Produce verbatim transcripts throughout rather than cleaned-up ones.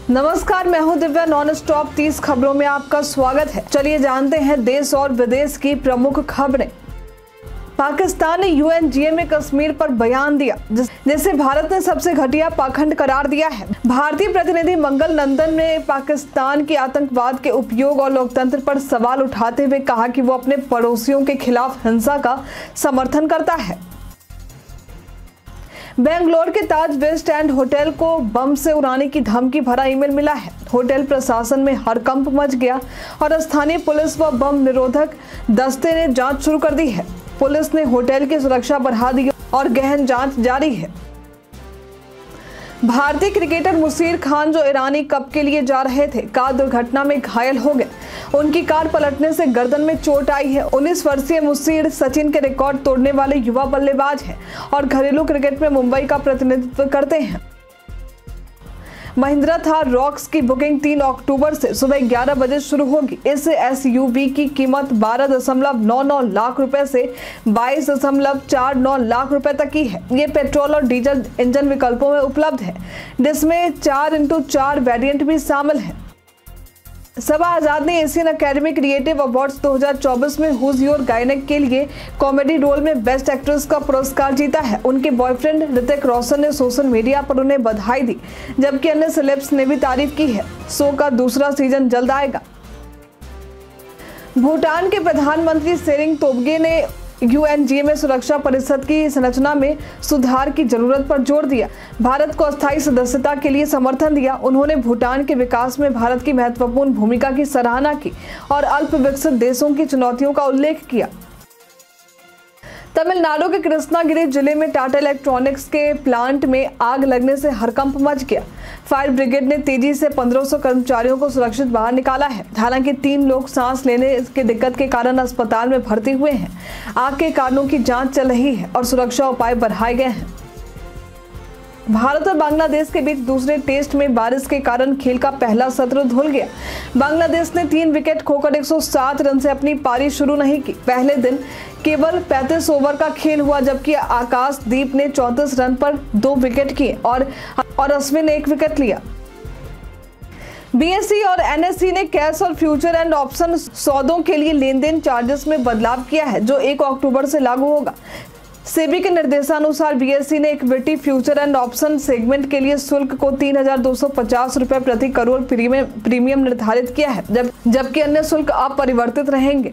नमस्कार, मैं हूं दिव्या। नॉन स्टॉप तीस खबरों में आपका स्वागत है। चलिए जानते हैं देश और विदेश की प्रमुख खबरें। पाकिस्तान ने यूएनजीए में कश्मीर पर बयान दिया जिसे भारत ने सबसे घटिया पाखंड करार दिया है। भारतीय प्रतिनिधि मंगल नंदन ने पाकिस्तान के आतंकवाद के उपयोग और लोकतंत्र पर सवाल उठाते हुए कहा कि वो अपने पड़ोसियों के खिलाफ हिंसा का समर्थन करता है। बेंगलोर के ताज वेस्ट एंड होटल को बम से उड़ाने की धमकी भरा ईमेल मिला है। होटल प्रशासन में हड़कंप मच गया और स्थानीय पुलिस व बम निरोधक दस्ते ने जांच शुरू कर दी है। पुलिस ने होटल की सुरक्षा बढ़ा दी और गहन जांच जारी है। भारतीय क्रिकेटर मुशीर खान, जो ईरानी कप के लिए जा रहे थे, कार दुर्घटना में घायल हो गए। उनकी कार पलटने से गर्दन में चोट आई है। उन्नीस वर्षीय मुशीर सचिन के रिकॉर्ड तोड़ने वाले युवा बल्लेबाज हैं और घरेलू क्रिकेट में मुंबई का प्रतिनिधित्व करते हैं। महिंद्रा थार रॉक्स की बुकिंग तीन अक्टूबर से सुबह ग्यारह बजे शुरू होगी। इस एसयूवी की कीमत बारह दशमलव नौ नौ लाख रुपए से बाईस दशमलव चार नौ लाख रुपए तक की है। ये पेट्रोल और डीजल इंजन विकल्पों में उपलब्ध है, जिसमें चार इंटू चार वेरिएंट भी शामिल है। सबा आजाद ने एशियन अकेडमी क्रिएटिव अवार्ड्स दो हज़ार चौबीस में हुज योर गायनेक के लिए कॉमेडी रोल में बेस्ट एक्ट्रेस का पुरस्कार जीता है। उनके बॉयफ्रेंड ऋतिक रोशन ने सोशल मीडिया पर उन्हें बधाई दी, जबकि अन्य सेलेब्स ने भी तारीफ की है। शो का दूसरा सीजन जल्द आएगा। भूटान के प्रधानमंत्री शेरिंग तोब्गे ने यूएनजीए में सुरक्षा परिषद की संरचना में सुधार की जरूरत पर जोर दिया। भारत को अस्थायी सदस्यता के लिए समर्थन दिया। उन्होंने भूटान के विकास में भारत की महत्वपूर्ण भूमिका की सराहना की और अल्प विकसित देशों की चुनौतियों का उल्लेख किया। तमिलनाडु के कृष्णागिरी जिले में टाटा इलेक्ट्रॉनिक्स के प्लांट में आग लगने से हड़कंप मच गया। फायर ब्रिगेड ने तेजी से पंद्रह सौ कर्मचारियों को सुरक्षित बाहर निकाला है। हालांकि तीन लोग सांस लेने की दिक्कत के कारण अस्पताल में भर्ती हुए हैं। आग के कारणों की जांच चल रही है और सुरक्षा उपाय बढ़ाए गए हैं। भारत और बांग्लादेश के बीच दूसरे टेस्ट में बारिश के कारण खेल का पहला सत्र धुल गया। बांग्लादेश ने तीन विकेट खोकर एक सौ सात रन से अपनी पारी शुरू नहीं की। पहले दिन केवल पैंतीस ओवर का खेल हुआ, जबकि आकाशदीप ने चौंतीस रन पर दो विकेट किए और और अश्विन ने एक विकेट लिया। बीएसई और एनएसई ने कैश और फ्यूचर एंड ऑप्शन सौदों के लिए लेन देन चार्जेस में बदलाव किया है, जो एक अक्टूबर से लागू होगा। सेबी के निर्देशानुसार बीएसई ने equity future and option segment के लिए शुल्क को तीन हजार दो सौ पचास रुपए प्रति करोड़ प्रीमियम प्रीमियम निर्धारित किया है, जब जबकि अन्य शुल्क अपरिवर्तित रहेंगे।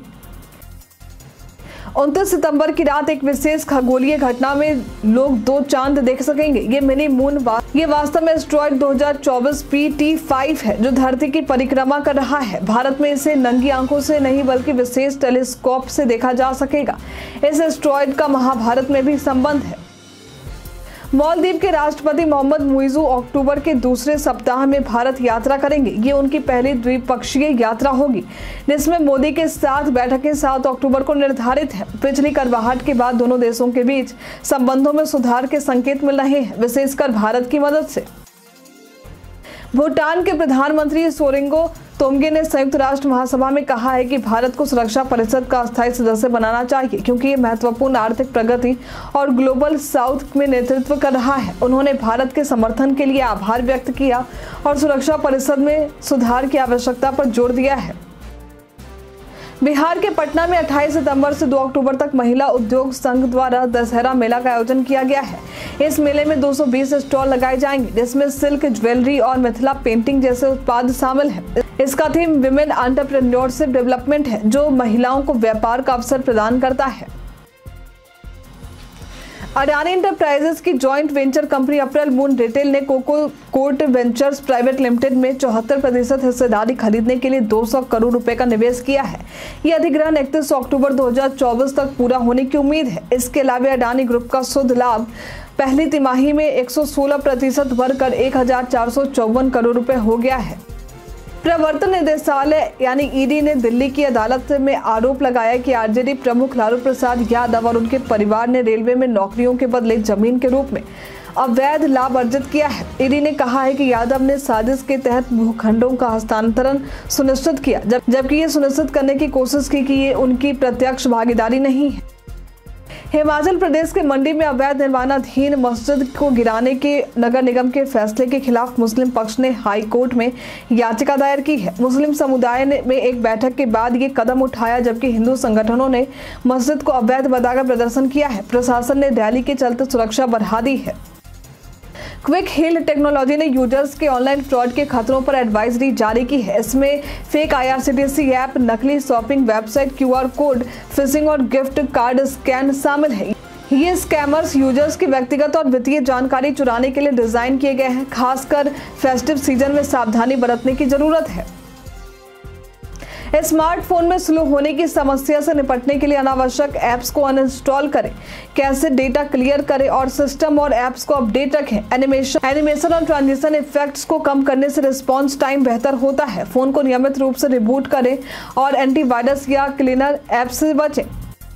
उनतीस सितंबर की रात एक विशेष खगोलीय घटना में लोग दो चांद देख सकेंगे। ये मिनी मून वा, ये वास्तव में एस्ट्रॉयड दो हज़ार चौबीस पी टी फाइव है, जो धरती की परिक्रमा कर रहा है। भारत में इसे नंगी आंखों से नहीं बल्कि विशेष टेलीस्कोप से देखा जा सकेगा। इस एस्ट्रॉयड का महाभारत में भी संबंध है। मालदीव के राष्ट्रपति मोहम्मद मुइज़ू अक्टूबर के दूसरे सप्ताह में भारत यात्रा करेंगे। ये उनकी पहली द्विपक्षीय यात्रा होगी, जिसमें मोदी के साथ बैठकें सात अक्टूबर को निर्धारित है। पिछली करवाहट के बाद दोनों देशों के बीच संबंधों में सुधार के संकेत मिल रहे हैं, विशेषकर भारत की मदद से। भूटान के प्रधानमंत्री सोरिंगो तोब्गे ने संयुक्त राष्ट्र महासभा में कहा है कि भारत को सुरक्षा परिषद का अस्थायी सदस्य बनाना चाहिए, क्योंकि ये महत्वपूर्ण आर्थिक प्रगति और ग्लोबल साउथ में नेतृत्व कर रहा है। उन्होंने भारत के समर्थन के लिए आभार व्यक्त किया और सुरक्षा परिषद में सुधार की आवश्यकता पर जोर दिया है। बिहार के पटना में अट्ठाईस सितंबर से दो अक्टूबर तक महिला उद्योग संघ द्वारा दशहरा मेला का आयोजन किया गया है। इस मेले में दो सौ बीस स्टॉल लगाए जाएंगे, जिसमें सिल्क, ज्वेलरी और मिथिला पेंटिंग जैसे उत्पाद शामिल हैं। इसका थीम विमेन एंटरप्रेन्योरशिप डेवलपमेंट है, जो महिलाओं को व्यापार का अवसर प्रदान करता है। अडानी इंटरप्राइजेस की joint venture company April moon retail ने coco court ventures private limited में चौहत्तर प्रतिशत हिस्सेदारी खरीदने के लिए दो सौ करोड़ रुपए का निवेश किया है। यह अधिग्रहण इकतीस अक्टूबर दो हज़ार चौबीस तक पूरा होने की उम्मीद है। इसके अलावा अडानी ग्रुप का शुद्ध लाभ पहली तिमाही में एक सौ सोलह प्रतिशत बढ़कर एक हजार चार सौ चौवन करोड़ रुपए हो गया है। प्रवर्तन निदेशालय यानी ईडी ने दिल्ली की अदालत में आरोप लगाया कि आरजेडी प्रमुख लालू प्रसाद यादव और उनके परिवार ने रेलवे में नौकरियों के बदले जमीन के रूप में अवैध लाभ अर्जित किया है। ईडी ने कहा है कि यादव ने साजिश के तहत भूखंडों का हस्तांतरण सुनिश्चित किया, जब जबकि ये सुनिश्चित करने की कोशिश की कि ये उनकी प्रत्यक्ष भागीदारी नहीं है। हिमाचल प्रदेश के मंडी में अवैध निर्माणाधीन मस्जिद को गिराने के नगर निगम के फैसले के खिलाफ मुस्लिम पक्ष ने हाई कोर्ट में याचिका दायर की है। मुस्लिम समुदाय ने में एक बैठक के बाद ये कदम उठाया, जबकि हिंदू संगठनों ने मस्जिद को अवैध बताकर प्रदर्शन किया है। प्रशासन ने रैली के चलते सुरक्षा बढ़ा दी है। क्विक हील टेक्नोलॉजी ने यूजर्स के ऑनलाइन फ्रॉड के खतरों पर एडवाइजरी जारी की है। इसमें फेक आईआरसीटीसी ऐप, नकली shopping website, QR code, phishing और गिफ्ट कार्ड स्कैन शामिल है। ये स्कैमर्स यूजर्स की व्यक्तिगत और वित्तीय जानकारी चुराने के लिए डिजाइन किए गए हैं। खासकर फेस्टिव सीजन में सावधानी बरतने की जरूरत है। स्मार्टफोन में स्लो होने की समस्या से निपटने के लिए अनावश्यक ऐप्स को अनइंस्टॉल करें, कैसे डेटा क्लियर करें और सिस्टम और ऐप्स को अपडेट रखें। एनिमेशन एनिमेशन और ट्रांजिशन इफेक्ट्स को कम करने से रिस्पॉन्स टाइम बेहतर होता है। फोन को नियमित रूप से रिबूट करें और एंटीवायरस या क्लीनर ऐप्स से बचें।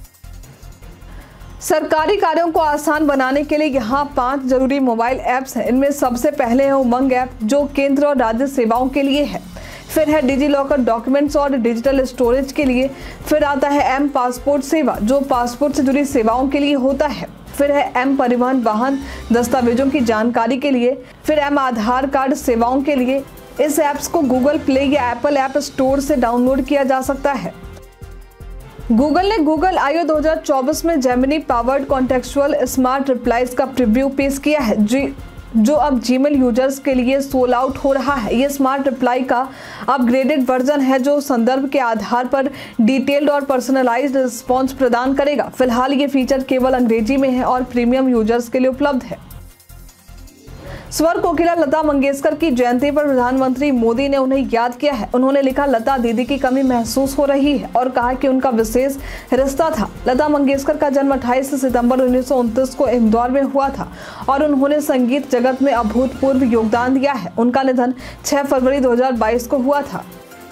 सरकारी कार्यों को आसान बनाने के लिए यहाँ पांच जरूरी मोबाइल ऐप्स हैं। इनमें सबसे पहले है उमंग ऐप, जो केंद्र और राज्य सेवाओं के लिए है। फिर है डिजी लॉकर डॉक्यूमेंट्स और डिजिटल स्टोरेज के लिए। फिर आता है एम पासपोर्ट सेवा, जो पासपोर्ट से जुड़ी सेवाओं के लिए होता है। फिर है एम परिवहन वाहन दस्तावेजों की जानकारी के लिए। फिर एम आधार कार्ड सेवाओं के लिए। इस ऐप्स को गूगल प्ले या एप्पल ऐप स्टोर से डाउनलोड किया जा सकता है। गूगल ने गूगल आई ओ दो हज़ार चौबीस में Gemini powered contextual smart replies का प्रीव्यू पेश किया है, जी जो अब जीमेल यूजर्स के लिए सोल आउट हो रहा है। ये स्मार्ट रिप्लाई का अपग्रेडेड वर्जन है, जो संदर्भ के आधार पर डिटेल्ड और पर्सनलाइज्ड रिस्पॉन्स प्रदान करेगा। फिलहाल ये फीचर केवल अंग्रेजी में है और प्रीमियम यूजर्स के लिए उपलब्ध है। स्वर कोकिला लता मंगेशकर की जयंती पर प्रधानमंत्री मोदी ने उन्हें याद किया है। उन्होंने लिखा, लता दीदी की कमी महसूस हो रही है, और कहा कि उनका विशेष रिश्ता था। लता मंगेशकर का जन्म अट्ठाईस सितंबर उन्नीस सौ उनतीस को इंदौर में हुआ था और उन्होंने संगीत जगत में अभूतपूर्व योगदान दिया है। उनका निधन छह फरवरी दो हज़ार बाईस को हुआ था।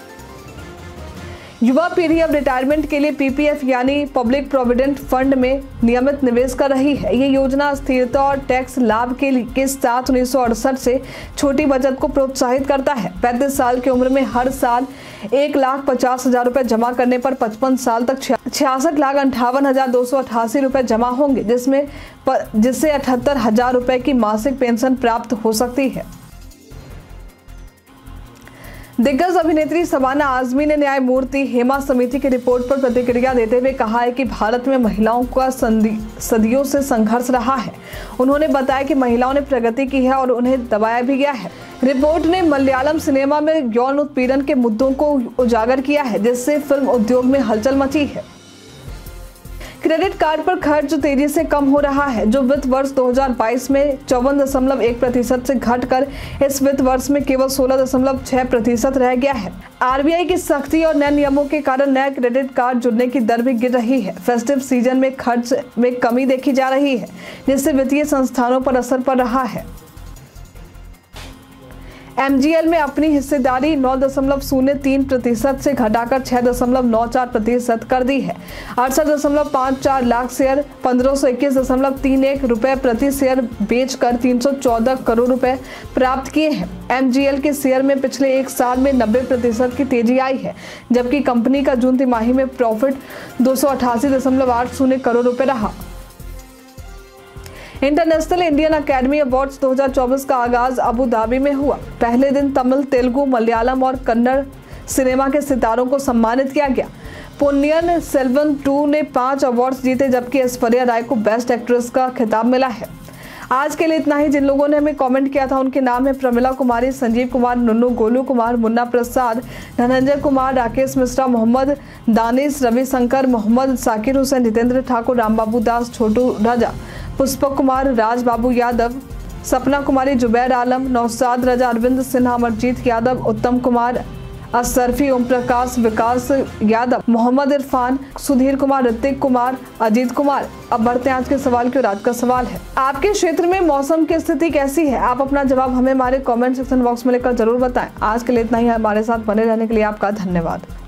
युवा पीढ़ी अब रिटायरमेंट के लिए पीपीएफ यानी पब्लिक प्रोविडेंट फंड में नियमित निवेश कर रही है। ये योजना स्थिरता और टैक्स लाभ के लिए के साथ उन्नीस सौ अड़सठ से छोटी बचत को प्रोत्साहित करता है। पैंतीस साल की उम्र में हर साल एक लाख पचास हजार रुपए जमा करने पर पचपन साल तक छियासठ लाख अंठावन हजार दो सौ अठासी रुपए जमा होंगे, जिसमें जिससे अठहत्तर हजार रुपए की मासिक पेंशन प्राप्त हो सकती है। दिग्गज अभिनेत्री शबाना आजमी ने न्यायमूर्ति हेमा समिति की रिपोर्ट पर प्रतिक्रिया देते हुए कहा है कि भारत में महिलाओं का सदियों से संघर्ष रहा है। उन्होंने बताया कि महिलाओं ने प्रगति की है और उन्हें दबाया भी गया है। रिपोर्ट ने मलयालम सिनेमा में यौन उत्पीड़न के मुद्दों को उजागर किया है, जिससे फिल्म उद्योग में हलचल मची है। क्रेडिट कार्ड पर खर्च तेजी से कम हो रहा है, जो वित्त वर्ष दो हज़ार बाईस में चौवन दशमलव एक प्रतिशत से घटकर इस वित्त वर्ष में केवल सोलह दशमलव छह प्रतिशत रह गया है। आरबीआई की सख्ती और नए नियमों के कारण नए क्रेडिट कार्ड जुड़ने की दर भी गिर रही है। फेस्टिव सीजन में खर्च में कमी देखी जा रही है, जिससे वित्तीय संस्थानों पर असर पड़ रहा है। एमजीएल में अपनी हिस्सेदारी नौ दशमलव शून्य तीन प्रतिशत से घटाकर छह दशमलव नौ चार प्रतिशत कर दी है। अड़सठ दशमलव पाँच चार लाख शेयर पंद्रह सौ इक्कीस दशमलव तीन एक रुपए प्रति शेयर बेचकर तीन सौ चौदह करोड़ रुपए प्राप्त किए हैं। एमजीएल के शेयर में पिछले एक साल में नब्बे प्रतिशत की तेजी आई है, जबकि कंपनी का जून तिमाही में प्रॉफिट दो सौ अठासी दशमलव आठ शून्य करोड़ रुपए रहा। इंटरनेशनल इंडियन अकेडमी अवार्ड्स दो हज़ार चौबीस का आगाज अबू धाबी में हुआ। पहले दिन तमिल, तेलुगु, मलयालम और कन्नड़ सिनेमा के सितारों को सम्मानित किया गया। पोन्नियन सेल्वन टू ने पांच अवार्ड्स जीते, जबकि ऐश्वर्या राय को बेस्ट एक्ट्रेस का खिताब मिला है। आज के लिए इतना ही। जिन लोगों ने हमें कमेंट किया था उनके नाम है प्रमिला कुमारी, संजीव कुमार, नुन्नू, गोलू कुमार, मुन्ना प्रसाद, धनंजय कुमार, राकेश मिश्रा, मोहम्मद दानिश, रविशंकर, मोहम्मद साकिर हुसैन, जितेंद्र ठाकुर, रामबाबू दास, छोटू राजा, पुष्पक कुमार, राज बाबू यादव, सपना कुमारी, जुबैर आलम, नौशाद रजा, अरविंद सिन्हा, अमरजीत यादव, उत्तम कुमार, असरफी, ओम प्रकाश, विकास यादव, मोहम्मद इरफान, सुधीर कुमार, ऋतिक कुमार, अजीत कुमार। अब बढ़ते हैं आज के सवाल की ओर। आज का सवाल है, आपके क्षेत्र में मौसम की स्थिति कैसी है? आप अपना जवाब हमें हमारे कमेंट सेक्शन बॉक्स में लिखकर जरूर बताएं। आज के लिए इतना ही। हमारे साथ बने रहने के लिए आपका धन्यवाद।